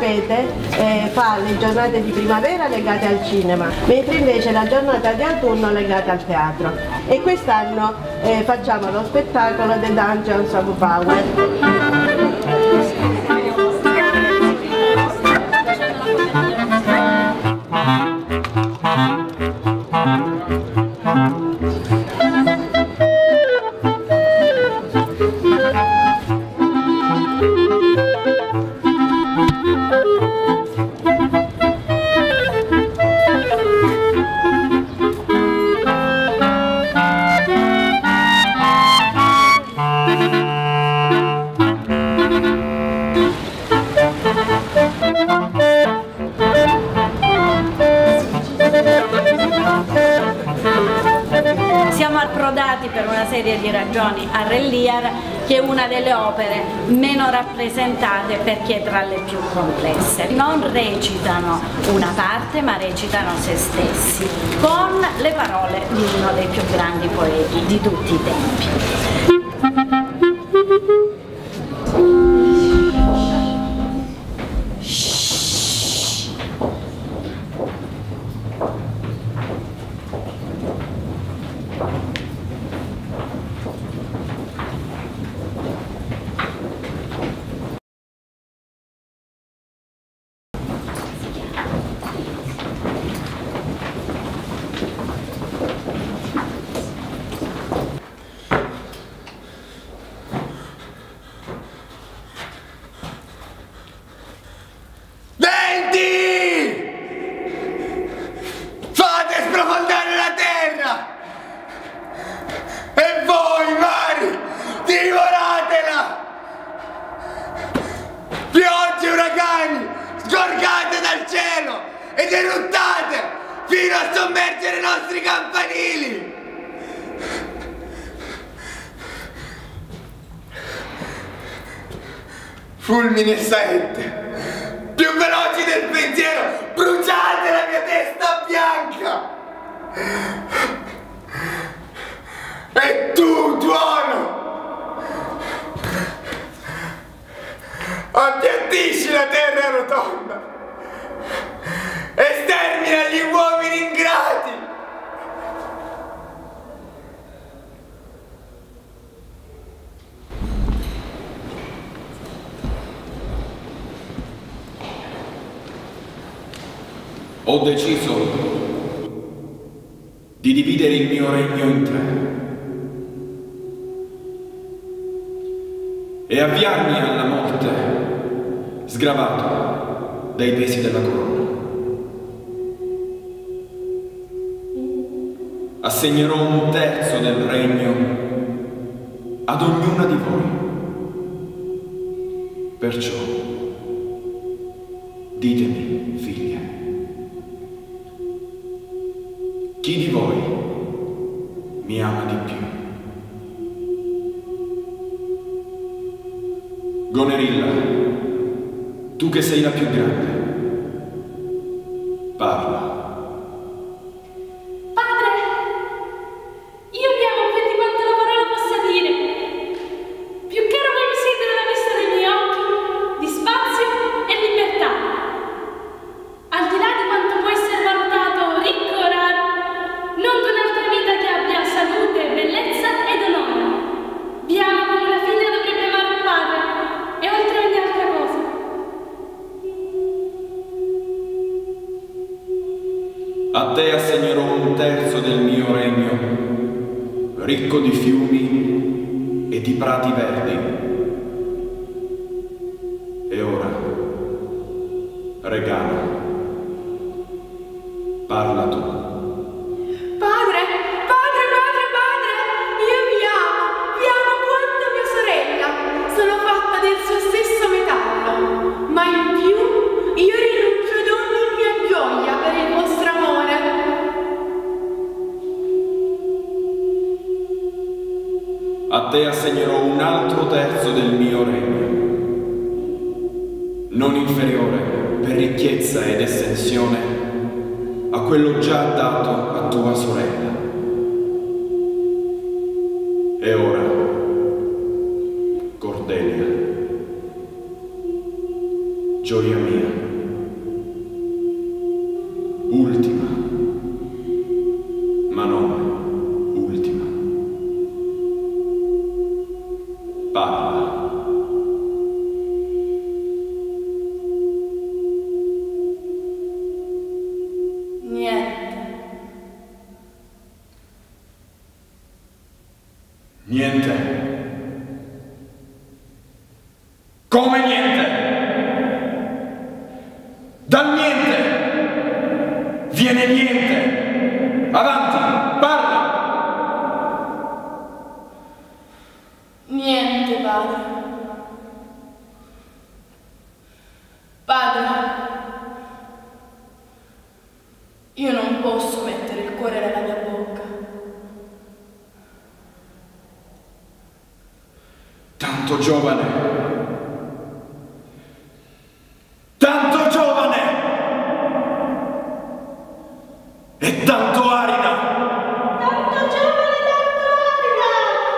sapete, fa le giornate di primavera legate al cinema, mentre invece la giornata di autunno legata al teatro. E quest'anno facciamo lo spettacolo The Dungeons of Power. Siamo approdati per una serie di ragioni a Re Lear, che è una delle opere meno rappresentate perché è tra le più complesse. Non recitano una parte, ma recitano se stessi, con le parole di uno dei più grandi poeti di tutti i tempi. Fate sprofondare la terra! E voi, mari, divoratela! Piogge, uragani, sgorgate dal cielo ed eruttate fino a sommergere i nostri campanili! Fulmini e saette, più veloci del pensiero, bruciate la mia testa bianca! E tu, tuono, appiattisci la terra rotonda e stermina gli uomini ingrati! Ho deciso di dividere il mio regno in tre e avviarmi alla morte sgravato dai pesi della corona. Assegnerò un terzo del regno ad ognuna di voi. Perciò ditemi, figlie, chi di voi mi ama di più? Gonerilla, tu che sei la più grande, parla. A te assegnerò un terzo del mio regno, ricco di fiumi e di prati verdi. E ora, regalo, parla tu. Padre, io vi amo quanto mia sorella, sono fatta del suo stesso metallo, ma in più io rinuncio ad ogni mia gioia per il vostro amore. A te assegnerò un altro terzo del mio regno, non inferiore per ricchezza ed estensione a quello già dato a tua sorella. E ora, Cordelia, gioia mia, ultima, ma non ultima. Parla. Niente. Come niente? Dal niente viene niente. Avanti, parla. Niente, padre. Padre, io non posso mettere il cuore nella mia bocca. Tanto giovane, e tanto arida. Tanto giovane, tanto arida.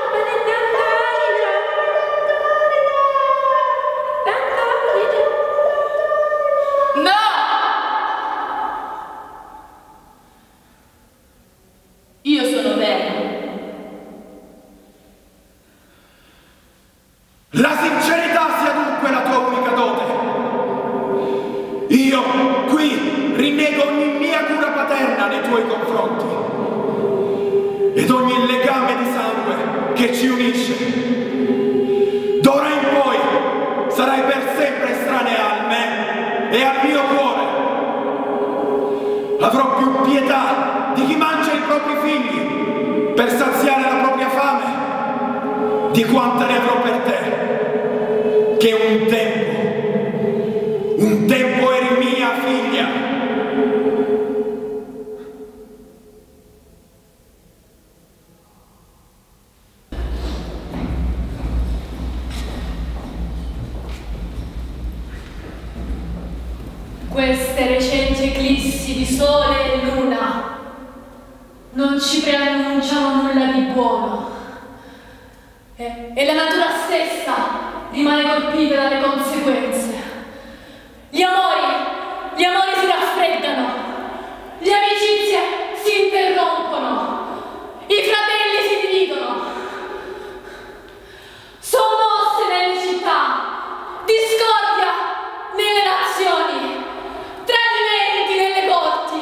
Tanto arida. No! Io sono vera. La sincerità sia dunque la tua unica dote. Io qui rinnego ogni mia cura paterna nei tuoi confronti ed ogni legame di sangue che ci unisce. D'ora in poi sarai per sempre estranea a me e al mio cuore. Avrò più pietà di chi mangia i propri figli per saziare la propria fame di quanta ne avrò per te, che un tempo eri mia figlia. Queste recenti eclissi di sole e luna non ci preannunciano nulla di buono. E la natura stessa rimane colpita dalle conseguenze. Gli amori si raffreddano, le amicizie si interrompono, i fratelli si dividono. Sommosse nelle città, discordia nelle nazioni, tradimenti nelle corti.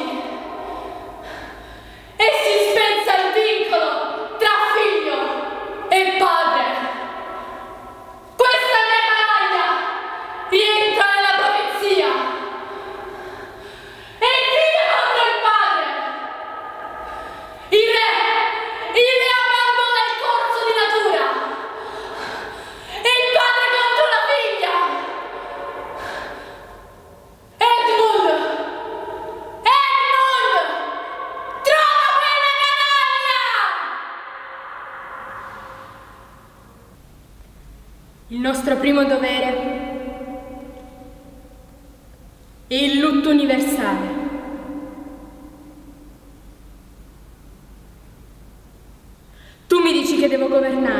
E si spensa il vincolo tra figlio e padre. Questa mia canaglia rientra nella profezia. E il figlio contro il padre. Il re abbandona il corso di natura. E il padre contro la figlia. Edmund! Trova quella canaglia! Il nostro primo dovere è il lutto universale. Tu mi dici che devo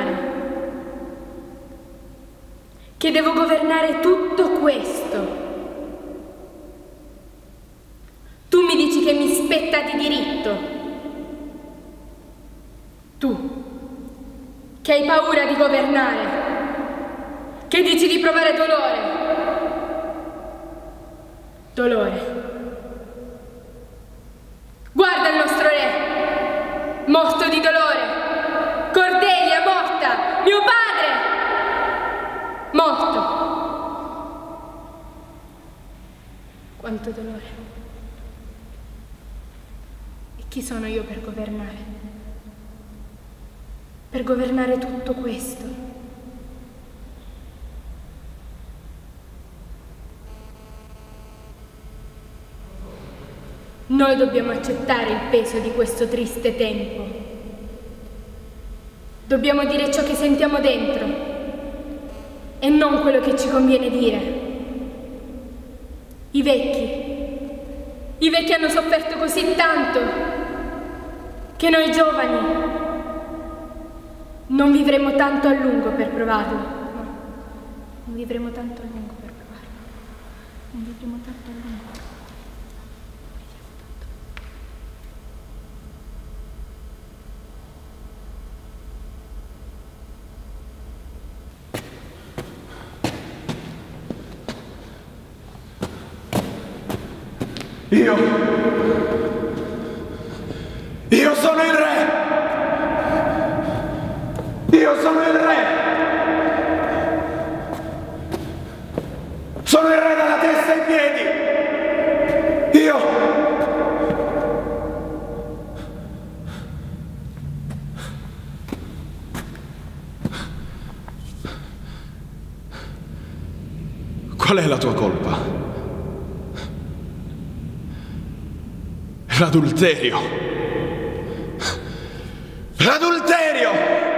governare tutto questo. Tu mi dici che mi spetta di diritto. Tu, che hai paura di governare, che dici di provare dolore. Guarda il nostro re, morto di dolore. Cordelia morta, mio padre morto. Quanto dolore. E chi sono io per governare? Per governare tutto questo? Noi dobbiamo accettare il peso di questo triste tempo. Dobbiamo dire ciò che sentiamo dentro e non quello che ci conviene dire. I vecchi hanno sofferto così tanto che noi giovani non vivremo tanto a lungo per provarlo. No, non vivremo tanto a lungo per provarlo. Non vivremo tanto a lungo. Io sono il re! Io sono il re! Sono il re dalla testa ai piedi! Qual è la tua colpa? L'adulterio! L'adulterio!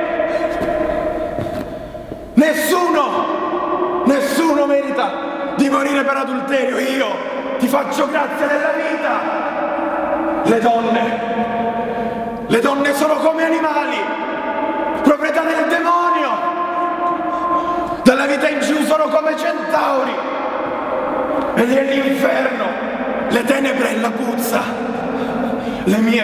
Nessuno merita di morire per adulterio. Io ti faccio grazia della vita. Le donne sono come animali, proprietà del demonio. Dalla vita in giù sono come centauri. E nell'inferno le tenebre e la puzza. Le mie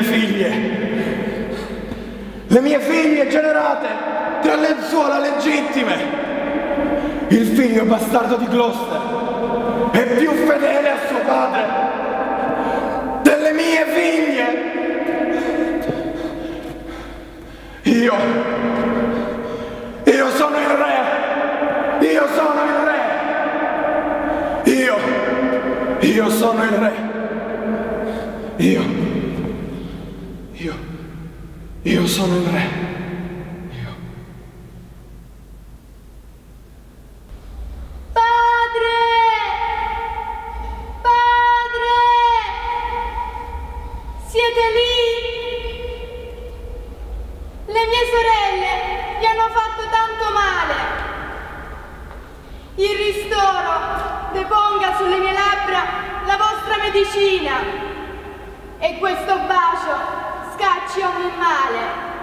figlie generate tra lenzuola legittime. Il figlio bastardo di Gloucester è più fedele a suo padre delle mie figlie. Io sono il re. Io sono il re. Io sono il re. Io sono il re. Il ristoro deponga sulle mie labbra la vostra medicina e questo bacio scacci ogni male.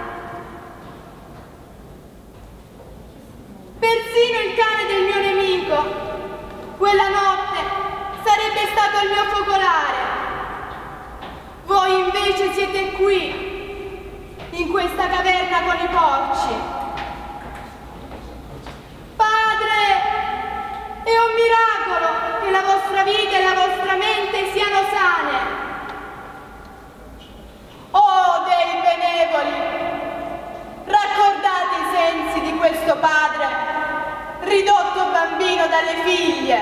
Persino il cane del mio nemico, quella notte, sarebbe stato il mio focolare. Voi invece siete qui, in questa caverna con i porci. È un miracolo che la vostra vita e la vostra mente siano sane. Oh, dei benevoli, raccordate i sensi di questo padre, ridotto bambino dalle figlie.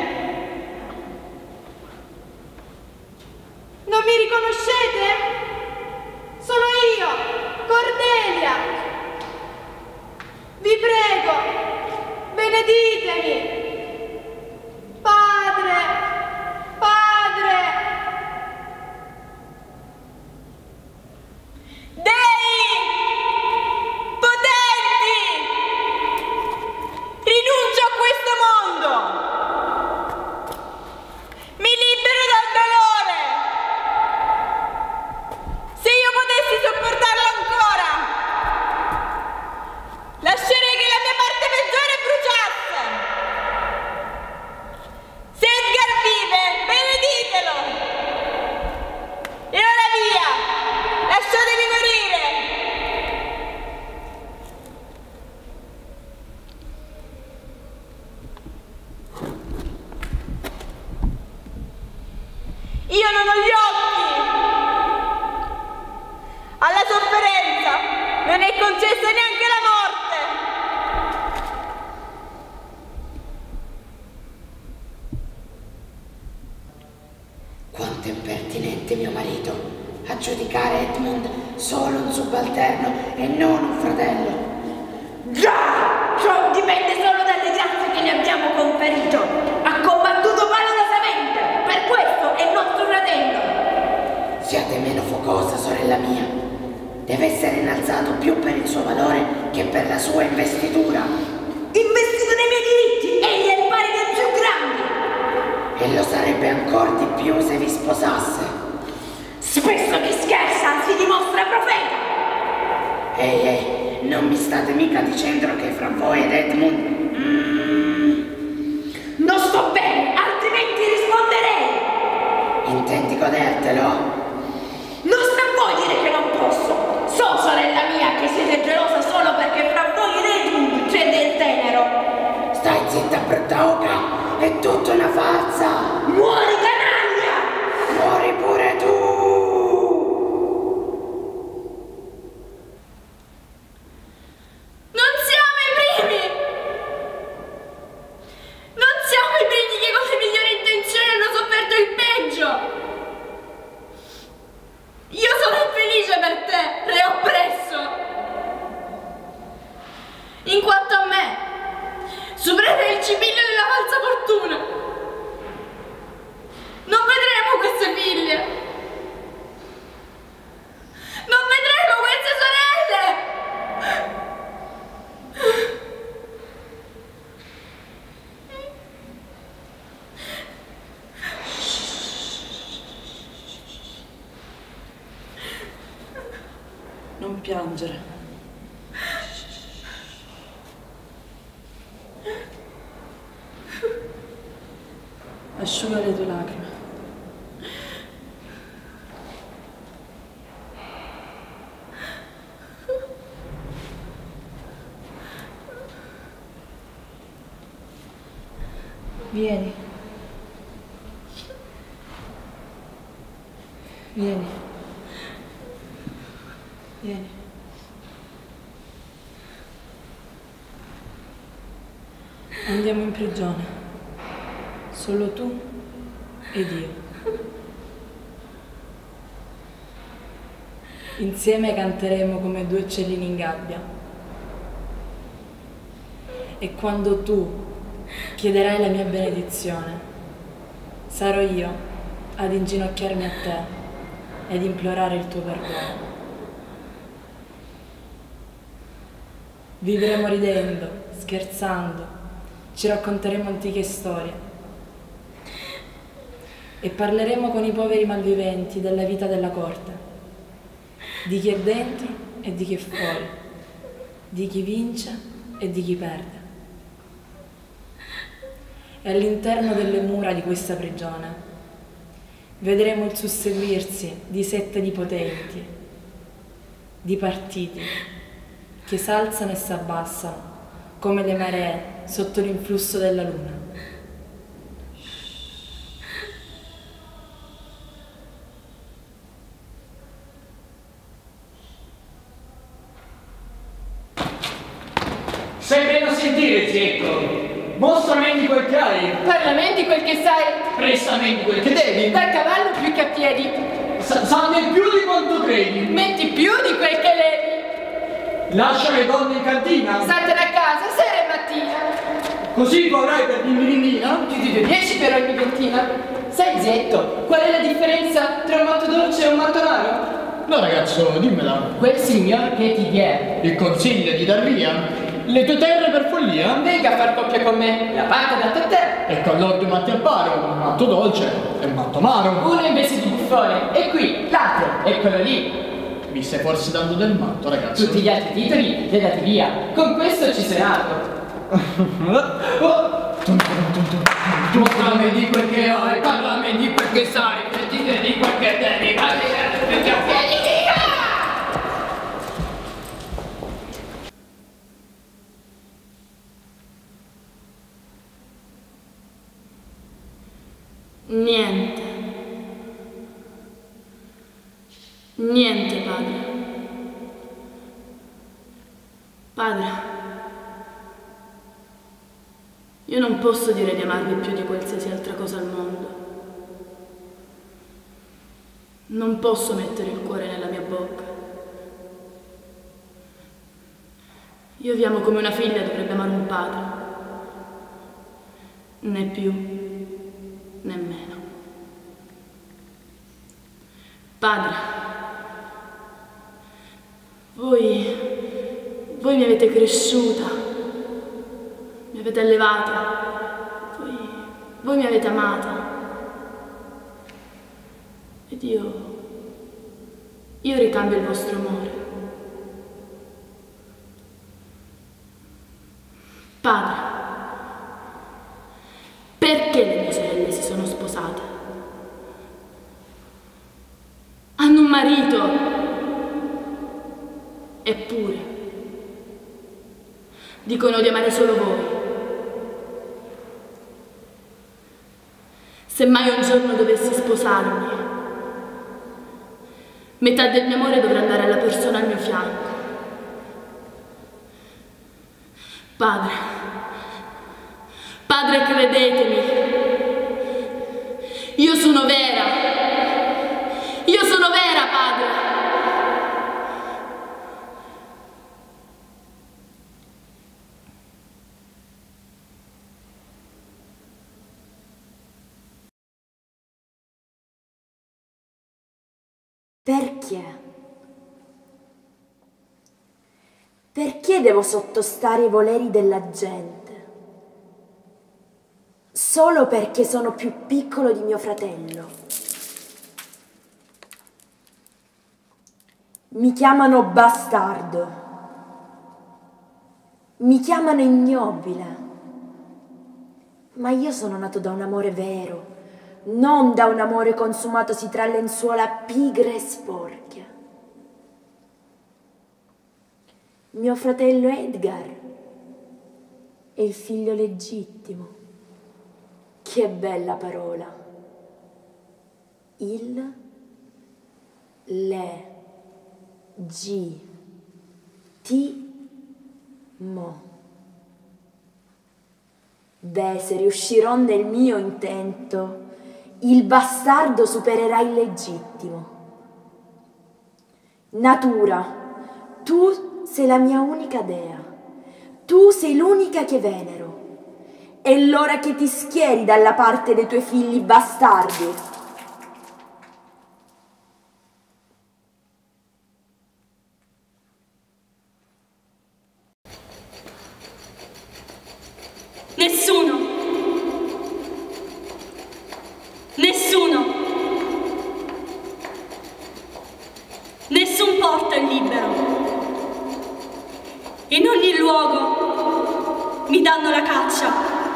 Non mi riconoscete? Sono io, Cordelia. Vi prego, beneditemi. Padre! Dei potenti! Rinuncio a questo mondo! Mi libero dal dolore! Se io potessi sopportarlo ancora, lascerei che la mia parte peggiore bruciasse! Se Edgar vive, beneditelo! E ora via! Lasciatemi morire! Io non ho gli occhi! Alla sofferenza non è concessa neanche la morte! Quanto è impertinente mio marito a giudicare Edmund solo un subalterno e non un fratello. Già! Ciò dipende solo dalle grazie che ne abbiamo conferito. Ha combattuto valorosamente, per questo è nostro fratello. Siate meno focosa, sorella mia. Deve essere innalzato più per il suo valore che per la sua investitura. Investito nei miei diritti, egli è il pari dei più grandi. E lo sarebbe ancora di più se vi sposasse. Spesso chi scherza si dimostra profeta. Ehi, non mi state mica dicendo che fra voi ed Edmund... Non sto bene, altrimenti risponderei. Intendi godertelo? Non sta a voi dire che non posso. So, sorella mia, che siete gelosa solo perché fra voi ed Edmund c'è del tenero. Stai zitta, brutta oca. È tutta una farsa. Muori, canaglia! Muori pure Non piangere. Asciuga le tue lacrime. Vieni. Vieni. Vieni. Andiamo in prigione. Solo tu ed io. Insieme canteremo come due uccellini in gabbia. E quando tu chiederai la mia benedizione, sarò io ad inginocchiarmi a te ed implorare il tuo perdono. Vivremo ridendo, scherzando, ci racconteremo antiche storie e parleremo con i poveri malviventi della vita della corte, di chi è dentro e di chi è fuori, di chi vince e di chi perde. E all'interno delle mura di questa prigione vedremo il susseguirsi di sette di potenti, di partiti che s'alzano e s'abbassano come le maree sotto l'influsso della luna. Sei bene a sentire, Zietto. Mostrami quel che hai. Parlamenti quel che sai. Prestami quel che devi. Dal cavallo più che a piedi. Sanno più di quanto credi. Metti più di quel che levi. Lascia le donne in cantina. Statene a casa, sera e mattina. Così tu avrai per l'indivinina Più di 10 per ogni ventina. Sai, Zietto, qual è la differenza tra un matto dolce e un matto amaro? No, ragazzo, dimmela. Quel signor che ti viene. Il consiglio di dar via le tue terre per follia? Venga a far coppia con me, la parte data a te. E con loro due matti al paro, un matto dolce e un matto amaro. Uno invece di buffone, e qui, l'altro, e quello lì. Mi stai forse dando del matto, ragazzo? Tutti gli altri titoli li hai dati via. Con questo ci sei nato. Mostrami di quel che hai, parlami di quel che sai, sentite di quel che devi, Niente. Niente, padre. Padre, io non posso dire di amarvi più di qualsiasi altra cosa al mondo. Non posso mettere il cuore nella mia bocca. Io vi amo come una figlia dovrebbe amare un padre. Né più, né meno. Padre, voi mi avete cresciuta, mi avete allevata, voi mi avete amata. Ed io ricambio il vostro amore. Padre, perché le mie sorelle si sono sposate? Hanno un marito. Eppure dicono di amare solo voi. Se mai un giorno dovessi sposarmi, metà del mio amore dovrà andare alla persona al mio fianco. Padre, credetemi, io sono vera, padre. Perché? Perché devo sottostare ai voleri della gente? Solo perché sono più piccolo di mio fratello. Mi chiamano bastardo, mi chiamano ignobile, ma io sono nato da un amore vero, non da un amore consumatosi tra lenzuola pigre e sporche. Mio fratello Edgar è il figlio legittimo. Che bella parola. Il legittimo. Beh, se riuscirò nel mio intento, il bastardo supererà il legittimo. Natura, tu sei la mia unica dea. Tu sei l'unica che venero. È l'ora che ti schieri dalla parte dei tuoi figli bastardi. Nessun porto è libero. In ogni luogo mi danno la caccia,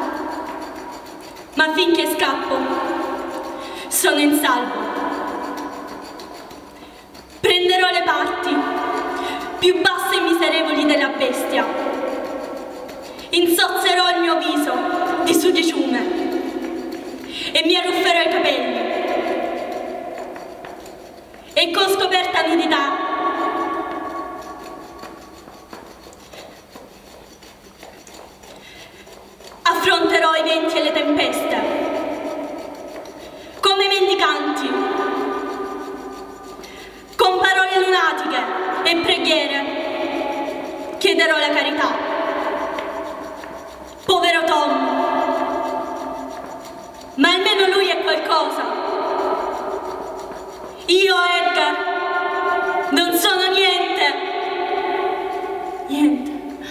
ma finché scappo sono in salvo. Prenderò le parti più basse e miserevoli della bestia. Insozzerò il mio viso di sudiciume e mi arrufferò i capelli. E con scoperta nudità affronterò i venti e le tempeste. Come mendicanti, con parole lunatiche e preghiere, chiederò la carità. Povero Tom, ma almeno lui è qualcosa. Io, Edgar, non sono niente. Niente.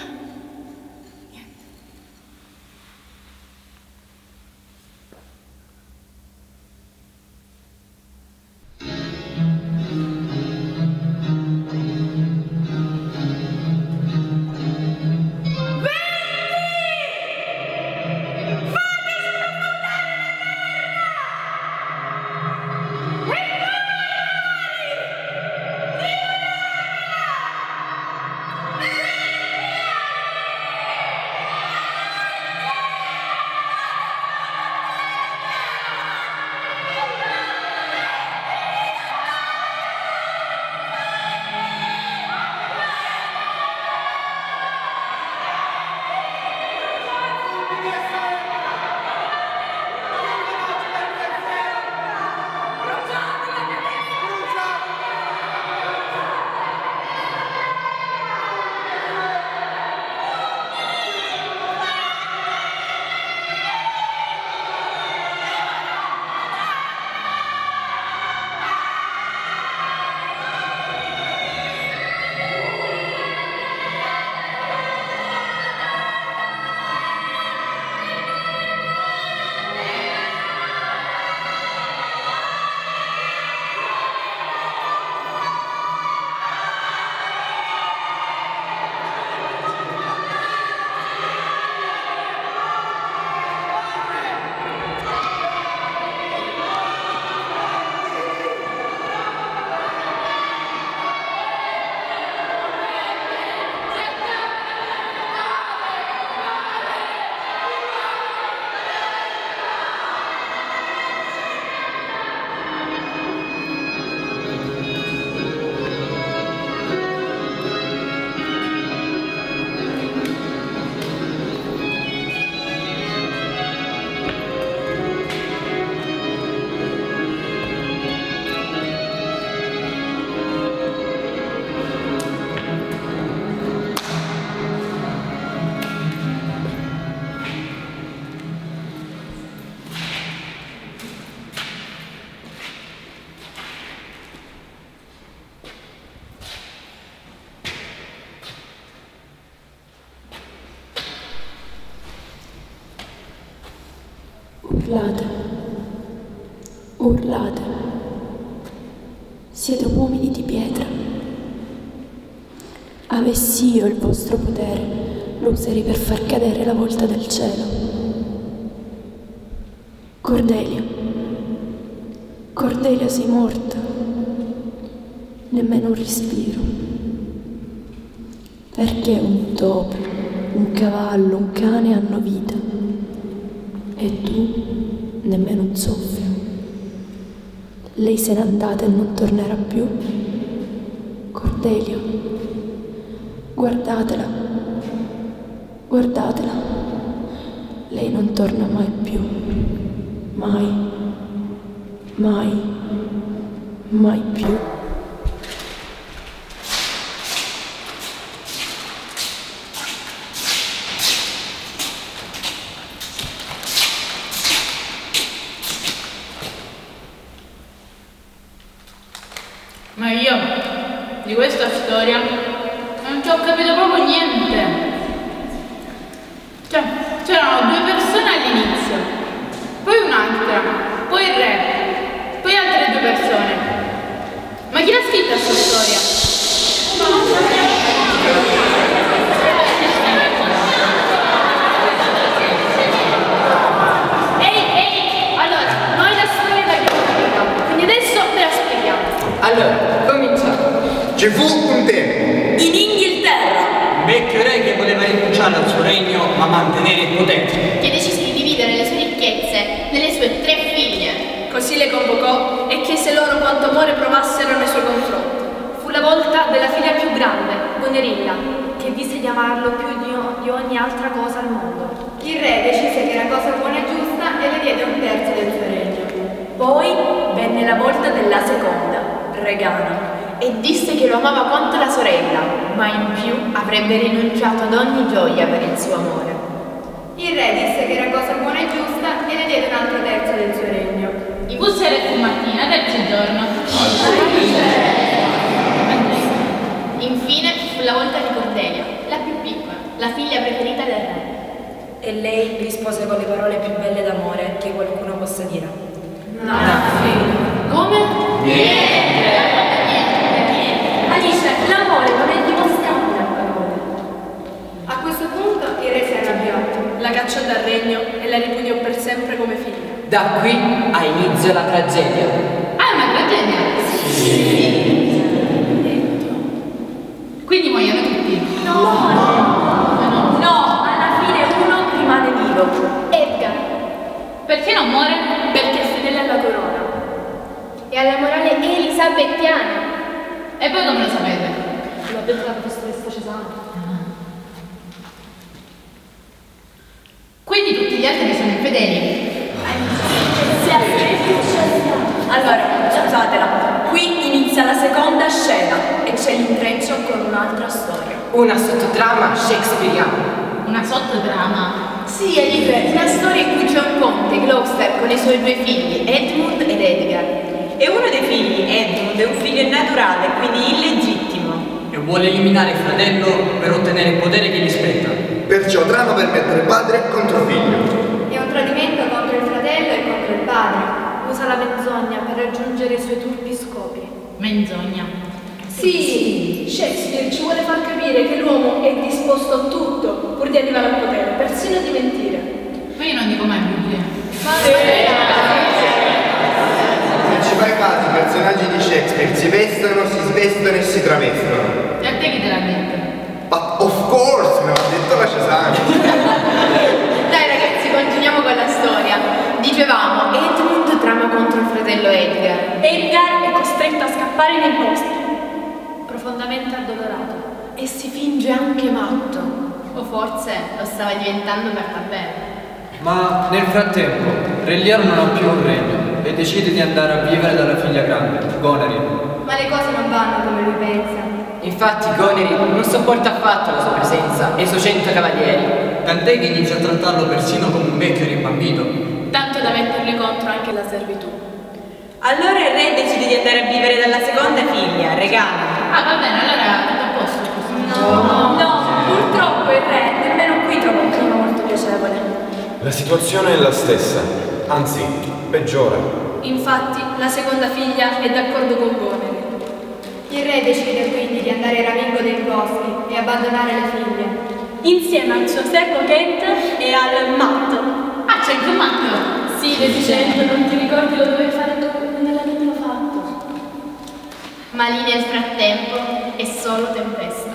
Urlate, urlate, siete uomini di pietra. avessi io il vostro potere, lo userei per far cadere la volta del cielo. Cordelia, Cordelia, sei morta. Nemmeno un respiro. Perché un topo, un cavallo, un cane hanno vita e tu nemmeno un soffio? Lei se n'è andata e non tornerà più. Cordelia, guardatela, guardatela. Lei non torna mai più. Mai, mai, mai più. Ma io di questa storia non ci ho capito proprio niente. Cioè, c'erano due persone all'inizio, poi un'altra, poi il re, poi altre due persone. Ma chi l'ha scritta questa storia? Ehi, allora, noi la storia l'abbiamo capita, quindi adesso ve la spieghiamo. Allora, cominciamo. Ci fu un tempo In Inghilterra, Un vecchio re che voleva rinunciare al suo regno ma mantenere il potere. che decise di dividere le sue ricchezze nelle sue 3 figlie. così le convocò e chiese loro quanto amore provassero nei suoi confronti. Fu la volta della figlia più grande, Gonerilla, che disse di amarlo più di ogni altra cosa al mondo. Il re decise che era cosa buona e giusta e le diede un terzo del suo regno. Poi venne la volta della seconda, Regana, E disse che lo amava quanto la sorella, ma in più avrebbe rinunciato ad ogni gioia per il suo amore. Il re disse che era cosa buona e giusta e le diede un altro terzo del suo regno. I bussere fu mattina, terzo giorno. Infine fu la volta di Cordelia, la più piccola, la figlia preferita del re. e lei rispose con le parole più belle d'amore che qualcuno possa dire. Come? Alice, l'amore non è dimostrabile a parole. A questo punto il re si arrabbiò. La cacciò dal regno e la ripudiò per sempre come figlia. Da qui ha inizio la tragedia. Ah, è una tragedia? Sì. Quindi muoiono tutti? No, alla fine uno rimane vivo. Edgar, Perché non muore? Perché è fedele alla corona. e alla morale elisabettiana. E voi come lo sapete? L'ha detto la professoressa Cesana. Quindi tutti gli altri sono infedeli? Allora, scusatela, qui inizia la seconda scena e c'è l'intreccio con un'altra storia. Una sottotrama shakespeariana. Una sottotrama? Sì, Alice, una storia in cui c'è un conte, Gloucester, con i suoi 2 figli, Edmund ed Edgar. E uno dei figli, Edmund, è un figlio naturale, quindi illegittimo. E vuole eliminare il fratello per ottenere il potere che gli spetta. Perciò trama per mettere padre contro figlio. È un tradimento contro il fratello e contro il padre. Usa la menzogna per raggiungere i suoi turpi scopi. Menzogna. Sì, Shakespeare ci vuole far capire che l'uomo è disposto a tutto pur di arrivare al potere, persino di mentire. Ma io non dico mai bugie. Se ci fai caso, i personaggi di Shakespeare si vestono, si svestono e si travestono. E a te chi te l'ha detto? But of course, me l'ha detto la Cesana. Dai ragazzi, continuiamo con la storia. Dicevamo, Edmund trama contro il fratello Edgar. Edgar è costretto a scappare nei boschi, profondamente addolorato, E si finge anche matto. O forse lo stava diventando per davvero. Ma nel frattempo, Re Lear non ha più un regno e decide di andare a vivere dalla figlia grande, Goneril. Ma le cose non vanno come lui pensa. Infatti Goneril non sopporta affatto la sua presenza e i suoi 100 cavalieri. Tant'è che inizia a trattarlo persino come un vecchio rimbambito. tanto da mettergli contro anche la servitù. Allora il re decide di andare a vivere dalla seconda figlia, Regana. Ah, va bene, allora tutto a posto. No, purtroppo il re nemmeno qui trova un clima molto piacevole. La situazione è la stessa, anzi, peggiora. Infatti, la seconda figlia è d'accordo con Goneril. Il re decide quindi di andare ramingo dei boschi e abbandonare le figlie, insieme al suo secco Kent e al matto. Ah, c'è anche un matto? Sì, deficiente, non ti ricordi lo dovevi fare tu, non l'ha nemmeno fatto. Ma lì nel frattempo è solo tempesta.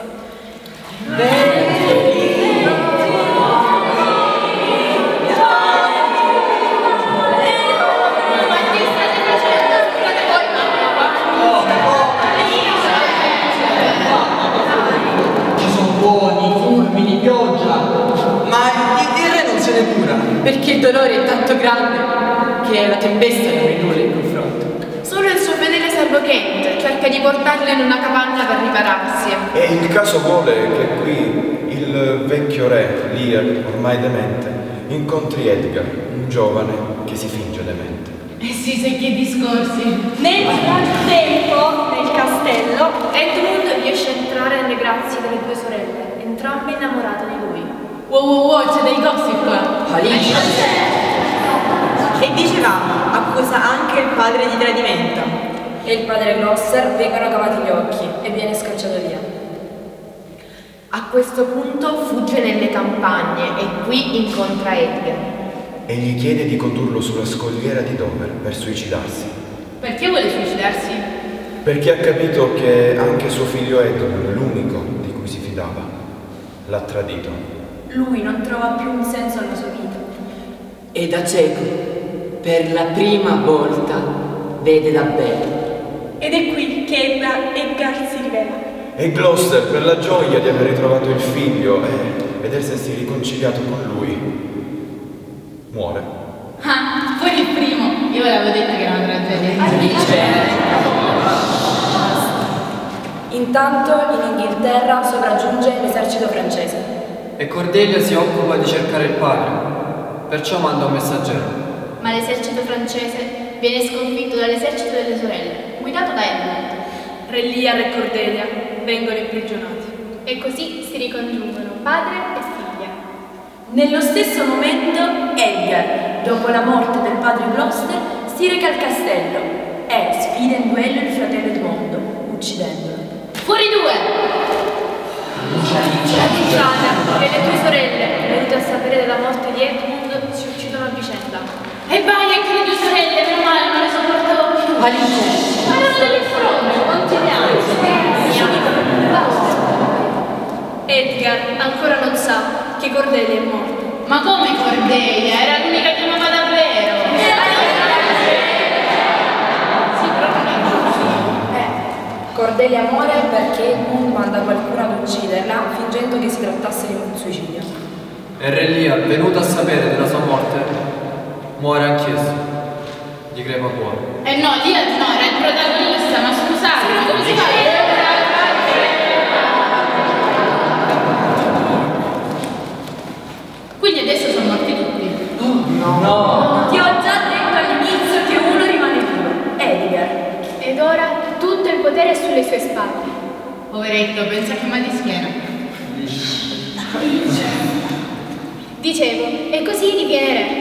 Perché il dolore è tanto grande che la tempesta non è nulla in confronto. Solo il suo fedele servo Kent cerca di portarlo in una capanna per ripararsi. E il caso vuole che qui il vecchio re, Lear, ormai demente, incontri Edgar, un giovane che si finge demente. Eh sì, sai che discorsi. Nel frattempo, nel castello, Edmund riesce a entrare nelle grazie delle due sorelle, entrambe innamorate di lui. Wow, c'è dei gossip qua. Alice. E dicevamo, accusa anche il padre di tradimento. E il padre Gloucester vengono cavati gli occhi e viene scacciato via. A questo punto fugge nelle campagne e qui incontra Edgar. E gli chiede di condurlo sulla scogliera di Dover per suicidarsi. Perché vuole suicidarsi? Perché ha capito che anche suo figlio Edmund, l'unico di cui si fidava, l'ha tradito. Lui non trova più un senso alla sua vita. E da cieco, per la prima volta, vede davvero. Ed è qui che Edgar si rivela. E Gloucester, per la gioia di aver ritrovato il figlio e vedersi riconciliato con lui, muore. Ah, poi il primo. Io ve l'avevo detto che era una tragedia. Intanto in Inghilterra sopraggiunge l'esercito francese. E Cordelia si occupa di cercare il padre, perciò manda un messaggero. Ma l'esercito francese viene sconfitto dall'esercito delle sorelle, guidato da Edmund. Re Lear e Cordelia vengono imprigionati. E così si ricongiungono padre e figlia. Nello stesso momento Edgar, dopo la morte del padre Gloucester, si reca al castello e sfida in duello il fratello Edmondo, uccidendolo. Fuori due! La Luciana e le tue sorelle, venute a sapere della morte di Edmund, si uccidono a vicenda. E vai anche le tue sorelle, meno male, non le sopportavo più. Alice! Ma non devi fronte, continuiamo. Edgar ancora non sa che Cordelia è morta. Ma come Cordelia? Era l'unica che amava davvero. Cordelia muore perché Edmund manda qualcuno ad ucciderla fingendo che si trattasse di un suicidio. E Re Lear, venuto a sapere della sua morte, muore anch'esso. Gli crepa cuore. No, Lear no, era il protagonista, ma scusate, ma come si fa? Quindi adesso sono morti tutti? No! Ti ho già detto all'inizio che uno rimane vivo, Edgar. Ed ora tutto il potere è sulle sue spalle. Poveretto, pensa che mal di schiena. Dicevo, e così diviene re.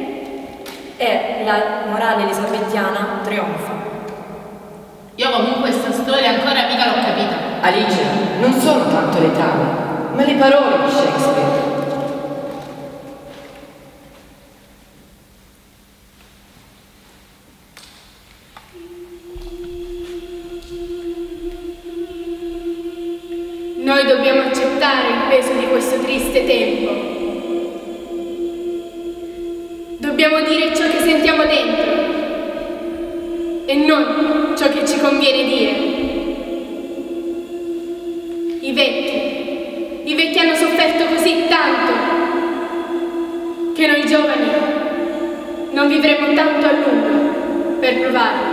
E la morale elisabettiana trionfa. Io comunque questa storia ancora mica l'ho capita. Alice, non sono tanto le trame, ma le parole di Shakespeare. Noi dobbiamo accettare il peso di questo triste tempo. Dobbiamo dire ciò che sentiamo dentro e non ciò che ci conviene dire. I vecchi hanno sofferto così tanto che noi giovani non vivremo tanto a lungo per provarlo.